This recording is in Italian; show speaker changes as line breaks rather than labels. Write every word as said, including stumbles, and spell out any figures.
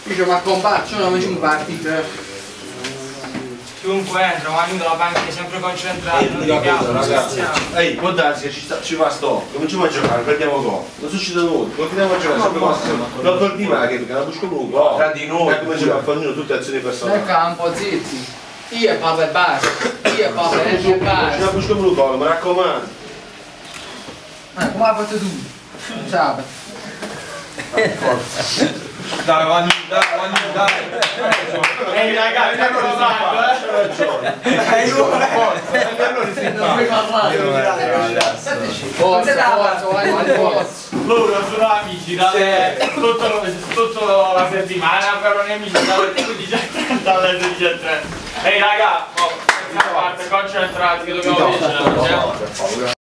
Io ma combatto, non faccio un partito.
Chiunque entra, ma io dalla panchina sempre concentrato, non
Dica cosa,
diamo,
ragazzi. Ehi, può darsi che ci, sta, ci fa sto, cominciamo a giocare, perdiamo gol. Non succede nulla, continuiamo a giocare sempre così. Non torniamo che perché la busco comunque. Tra di noi. E cominciamo a fare ognuno tutte le azioni personali.
Nel campo, zitti. Io e papà e basta. Io e papà e
Ci
basta.
la busco comunque, mi raccomando.
Eh, come hai fatto tu? Sabato.
Dai, Vanni, dai, Vanni, dai. Ehi ragazzi, non lo sanno, eh. Ehi,
Non puoi parlare. Forza, forza, vai, forza.
loro sono amici da tutta la settimana, però nemici dalle diciassette alle diciassette. Ehi raga, oh, parte concentrati che dobbiamo vincere.